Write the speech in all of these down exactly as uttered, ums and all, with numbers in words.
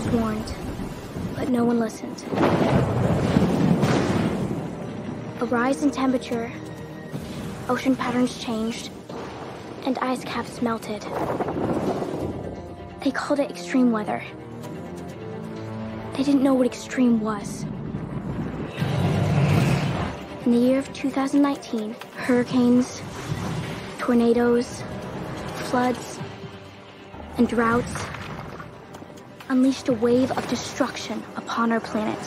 warned, but no one listened. A rise in temperature, ocean patterns changed, and ice caps melted. They called it extreme weather. They didn't know what extreme was. In the year of two thousand nineteen, hurricanes, tornadoes, floods, and droughts unleashed a wave of destruction upon our planet.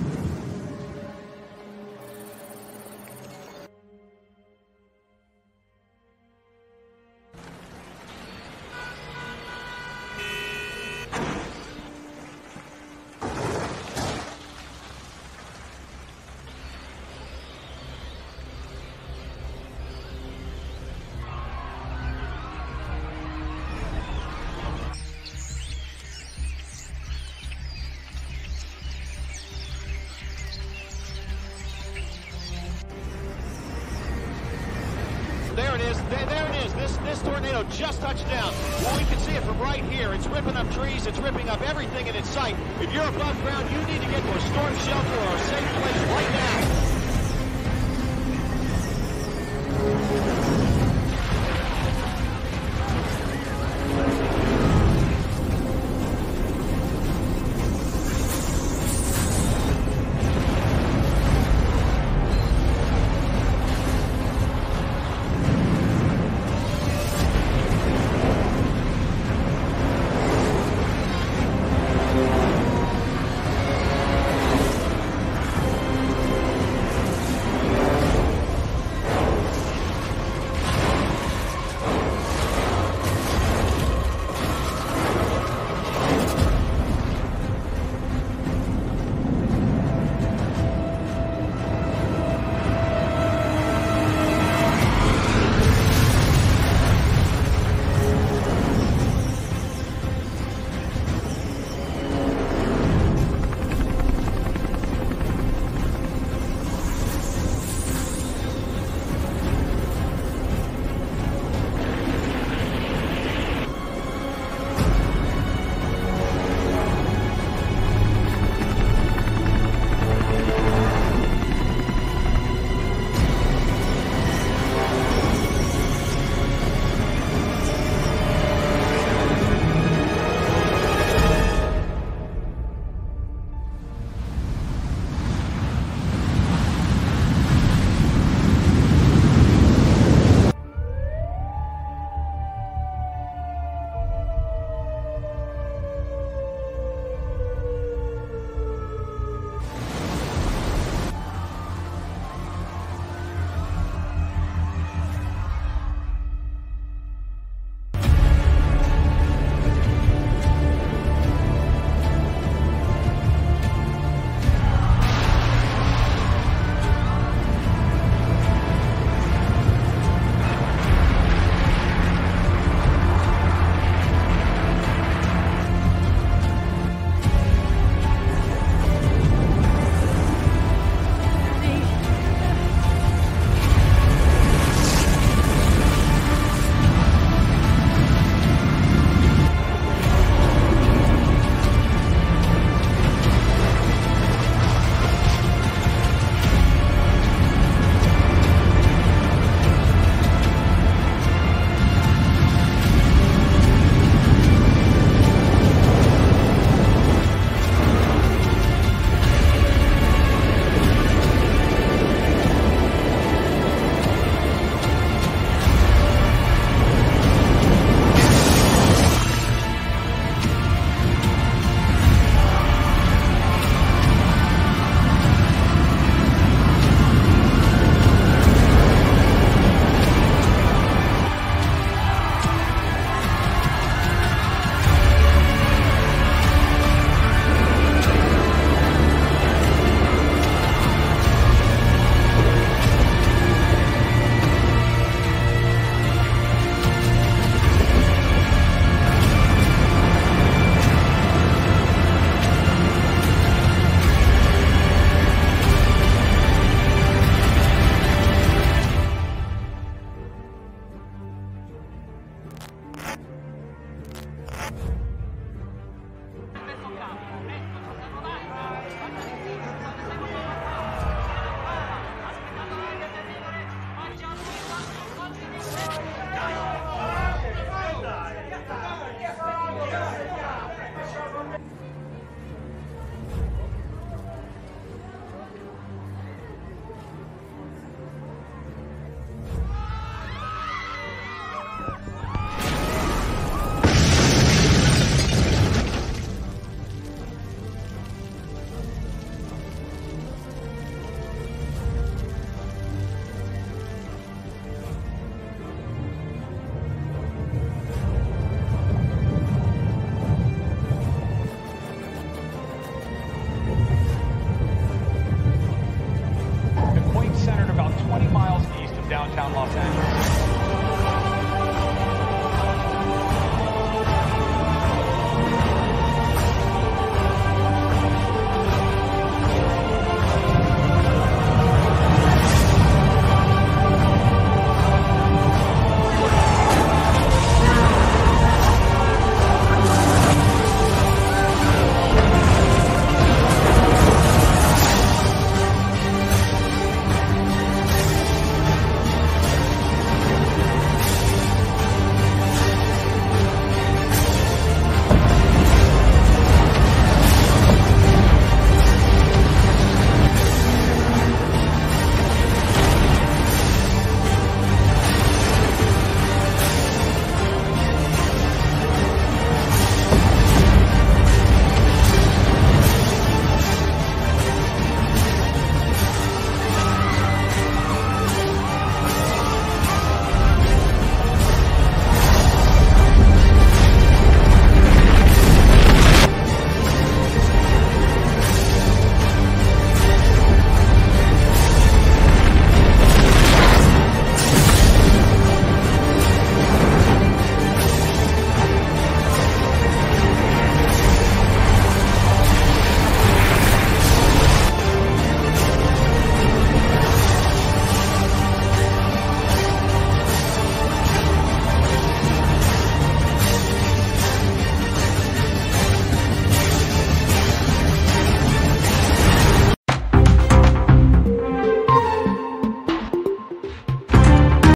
There it is. There, there it is. This this tornado just touched down. Well, we can see it from right here. It's ripping up trees. It's ripping up everything in its sight. If you're above ground, you need to get to a storm